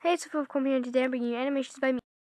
Hey, it's Welcome here, and today I'm bringing you animations by me.